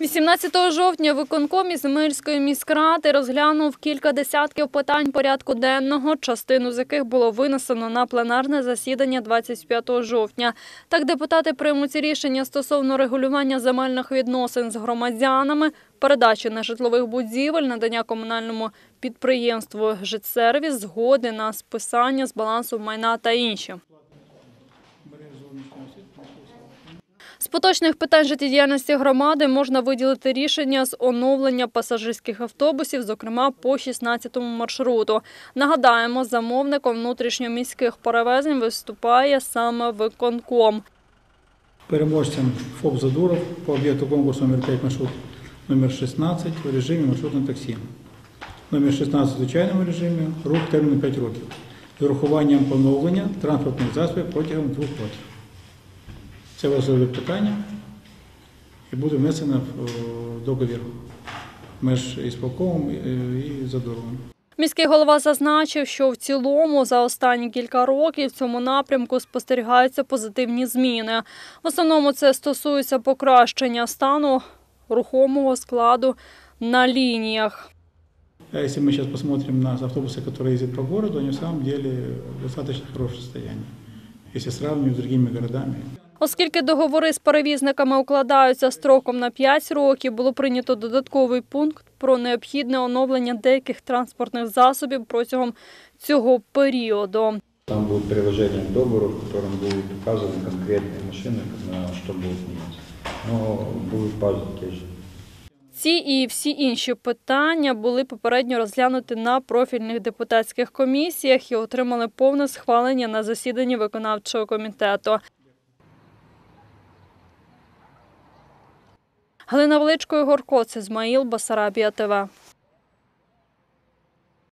18 жовтня виконком Ізмаїльської міськради розглянув кілька десятків питань порядку денного, частину з яких було винесено на пленарне засідання 25 жовтня. Так депутати приймуть рішення стосовно регулювання земельних відносин з громадянами, передачі нежитлових будівель, надання комунальному підприємству «Житсервіс», згоди на списання з балансу майна та інші. З поточних питань життєдіяльності громади можна виділити рішення з оновлення пасажирських автобусів, зокрема по 16-му маршруту. Нагадаємо, замовником внутрішньоміських перевезень виступає саме виконком. Переможцем ФОП «Задуров» по об'єкту конкурсу номер 5 маршрут номер 16 в режимі маршрутного таксі. Номер 16 в звичайному режимі, рух терміну 5 років. З урахуванням поновлення транспортних засобів протягом 2 років. Це важливе питання і буде внесено в договір між ісполкомом і Задуровим. Міський голова зазначив, що в цілому за останні кілька років в цьому напрямку спостерігаються позитивні зміни. В основному це стосується покращення стану рухомого складу на лініях. Если мы сейчас посмотрим на автобусы, которые ездят по городу, они в самом деле в достаточно хорошем состоянии, если сравнивать с другими городами. Оскільки договори з перевізниками укладаються строком на 5 років, було прийнято додатковий пункт про необхідне оновлення деяких транспортних засобів протягом цього періоду. Там будет приложение к договору, в котором будут указаны конкретные машины, на что будут меняться. Но будут базы те же. Ці і всі інші питання були попередньо розглянуті на профільних депутатських комісіях і отримали повне схвалення на засіданні виконавчого комітету. Галина Величко, Ігор Коц, Ізмаїл, Басарабія ТВ.